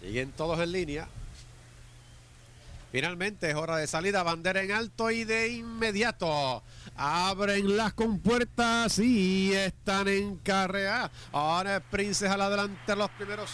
Siguen todos en línea. Finalmente es hora de salida, bandera en alto y de inmediato abren las compuertas y están en carrera. Ahora Princess al adelante los primeros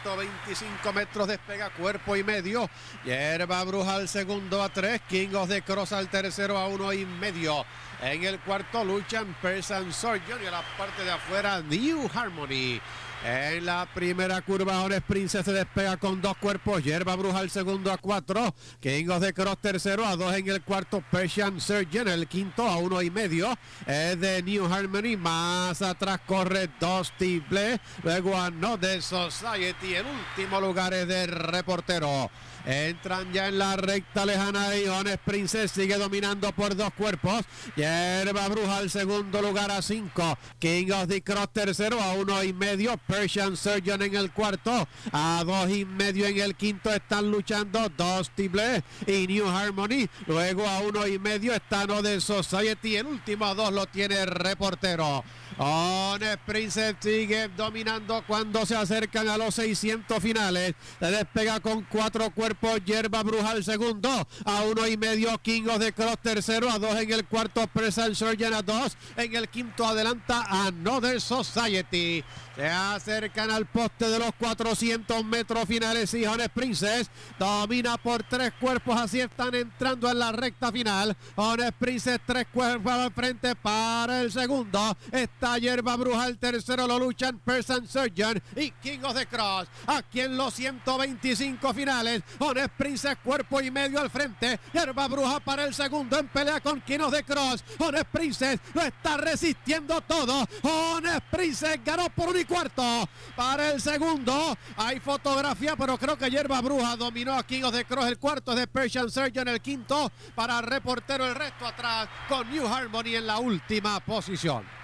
125 metros, despega cuerpo y medio. Hierba Bruja al segundo a 3, King of the Cross al tercero a 1,5. En el cuarto luchan Person Surgeon y a la parte de afuera New Harmony. En la primera curva, ahora Princess se despega con 2 cuerpos. Hierba Bruja al segundo a 4. King of the Cross tercero a 2 en el cuarto. Persian Surgeon el quinto a 1,5. Es de New Harmony. Más atrás corre Dusty Bless. Luego Another Society. El último lugar es de Reportero. Entran ya en la recta lejana y Honest Princess sigue dominando por 2 cuerpos. Hierba Bruja al segundo lugar a 5. King of the Cross tercero a 1,5. Persian Surgeon en el cuarto a 2,5. En el quinto están luchando Dusty Bless y New Harmony. Luego a 1,5 está Another Society. El último a 2 lo tiene Reportero. Honest Princess sigue dominando cuando se acercan a los 600 finales. Se despega con 4 cuerpos. Hierba Bruja al segundo a 1,5. King of the Cross tercero a 2 en el cuarto. Persian Surgeon a 2. En el quinto adelanta Another Society. Se acercan al poste de los 400 metros finales y Honest Princess domina por 3 cuerpos. Así están entrando en la recta final. Honest Princess 3 cuerpos al frente para el segundo. Está Hierba Bruja el tercero. Lo luchan Persian Surgeon y King of the Cross. Aquí en los 125 finales. Honest Princess cuerpo y medio al frente. Hierba Bruja para el segundo en pelea con King of the Cross. Honest Princess lo está resistiendo todo. Honest Princess ganó por 1 1/4 para el segundo. Hay fotografía, pero creo que Hierba Bruja dominó a King of the Cross. El cuarto es de Persian Surgeon, el quinto para Reportero, el resto atrás con New Harmony en la última posición.